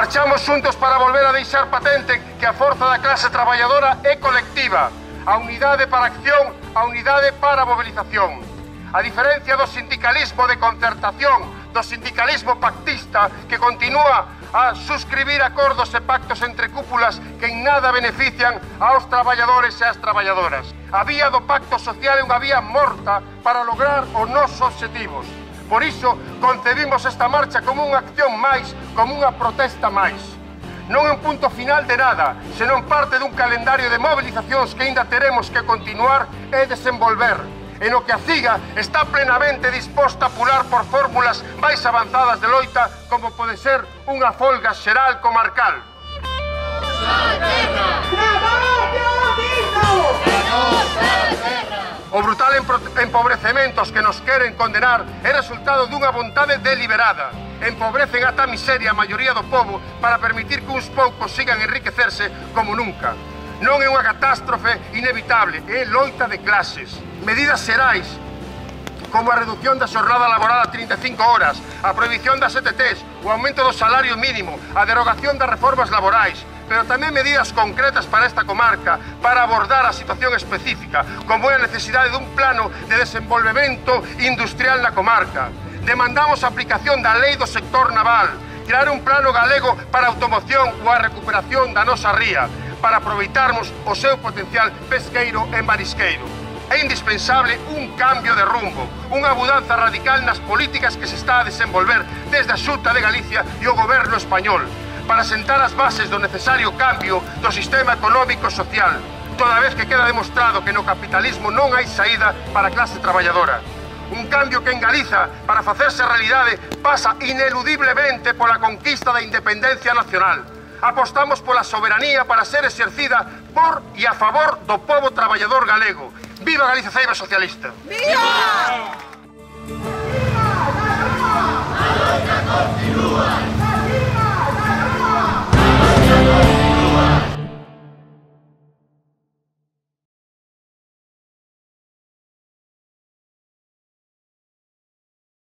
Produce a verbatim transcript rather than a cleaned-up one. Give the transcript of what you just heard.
Marchamos xuntos para volver a deixar patente que a forza da clase traballadora é colectiva. A unidade para a acción, a unidade para a mobilización. A diferencia do sindicalismo de concertación, do sindicalismo pactista que continúa a suscribir acordos e pactos entre cúpulas que en nada benefician aos traballadores e ás traballadoras. A vía do pacto social é unha vía morta para lograr os nosos obxectivos. Por iso, concebimos esta marcha como unha acción máis, como unha protesta máis. Non é un punto final de nada, senón parte dun calendario de movilizacións que ainda teremos que continuar e desenvolver, en o que a CIGA está plenamente disposta a pular por fórmulas máis avanzadas de loita, como pode ser unha folga xeral comarcal. O brutal empobrecemento aos que nos queren condenar é resultado dunha vontade deliberada. Empobrecen ata a miseria a maioría do pobo para permitir que uns poucos sigan enriquecerse como nunca. Non é unha catástrofe inevitable, é loita de clases. Medidas xerais, como a reducción da xornada laboral a trinta e cinco horas, a prohibición das E T Ts, o aumento do salario mínimo, a derogación das reformas laborais, pero tamén medidas concretas para esta comarca para abordar a situación específica, como é a necesidade dun plano de desenvolvemento industrial na comarca. Demandamos a aplicación da lei do sector naval, crear un plano galego para a automoción ou a recuperación da nosa ría, para aproveitarmos o seu potencial pesqueiro e marisqueiro. É indispensable un cambio de rumbo, unha mudanza radical nas políticas que se está a desenvolver desde a Xunta de Galicia e o Goberno español, para sentar as bases do necesario cambio do sistema económico e social, toda vez que queda demostrado que no capitalismo non hai saída para a clase traballadora. Un cambio que en Galiza, para facerse realidade, pasa ineludiblemente pola conquista da independencia nacional. Apostamos pola soberanía para ser exercida por e a favor do pobo traballador galego. Viva Galicia Ceiba Socialista! Viva!